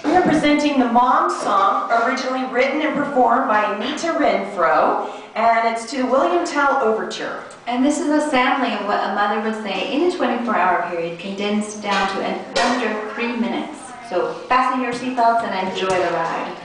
We are presenting the Mom Song, originally written and performed by Anita Renfro, and it's to the William Tell Overture. And this is a sampling of what a mother would say in a 24-hour period, condensed down to under 3 minutes. So fasten your seatbelts and enjoy the ride.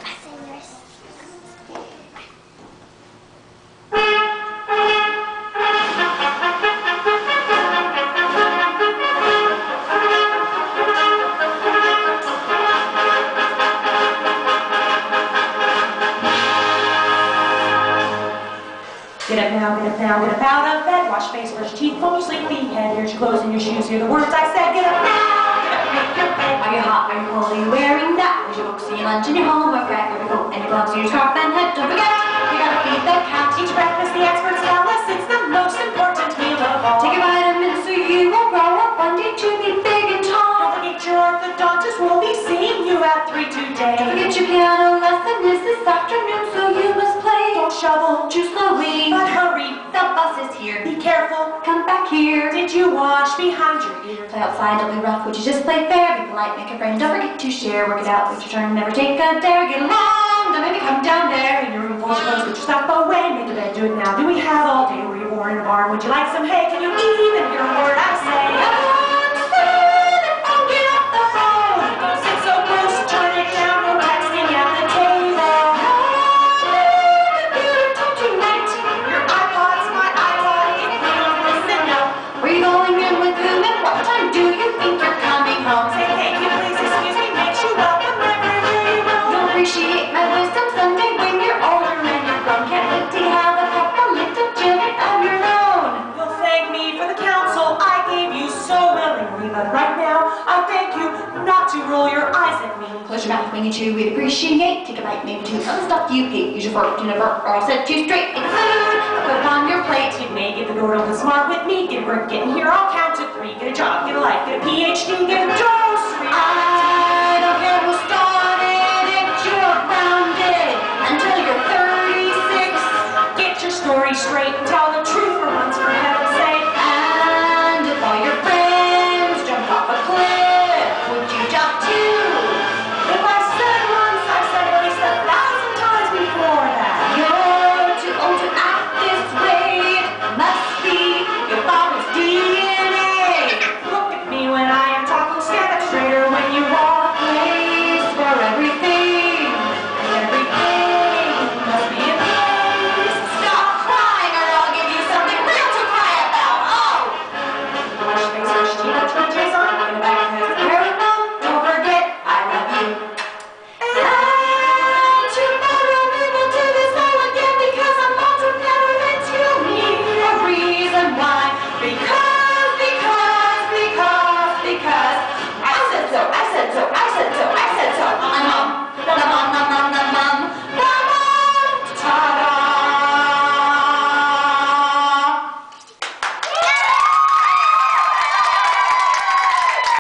Get up out of bed, wash face, brush teeth, comb your sleepy head, here's your clothes and your shoes, hear the words I said, get up now, get up, make your bed. Are you hot, are you cold, are you wearing that? Where's your books, and your lunch, and your homework, grab your coat, and your gloves, and your scarf, and head, don't forget, you gotta feed the cat. Eat breakfast, the experts tell us it's the most important meal of all. Take your vitamins so you will grow up one day to be big and tall. Don't forget your orthodontist will be seeing you at 3 today. Don't forget your piano lesson is this afternoon, so you must play. Don't shovel, Choose slowly, but hurry. the bus is here. Be careful, Come back here. did you wash behind your ear? Play outside, don't be rough, would you just play fair? Be polite, make a friend, don't forget to share. Work it out, wait your turn, never take a dare. Get along, don't maybe come down there. In your room, fold your clothes, get your stuff away. Make a bed, do it now. Do we have all day? Were you born in a barn? Would you like some hay? Can you even hear a word I say? Everyone stand and don't get off the phone. Don't sit so close, turn it down. No texting at the table. Computer talk tonight. Your iPod's my iPod. If you don't listen, no. Where you going in with whom and what time do you think you're coming home? Say thank you, please, excuse me. Makes you welcome everywhere you go. You'll appreciate my wisdom someday when you're older and you're grown. Can't wait to have a couple little children of your own. You'll thank me for the counsel I gave you so willingly, but right now I thank you not to roll your eyes at me. Close your mouth when you chew, we'd appreciate. Take a bite, maybe two of the stuff you hate. Use your fork, do never, or I'll set you straight. Eat the food, put it on your plate. You may get the door open smart with me. Get a grip, get in here, I'll count to 3. Get a job, get a life, get a PhD, get a dose.